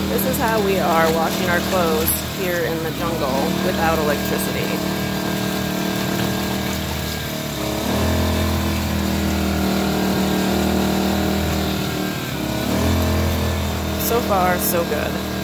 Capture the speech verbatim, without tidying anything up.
This is how we are washing our clothes here in the jungle without electricity. So far, so good.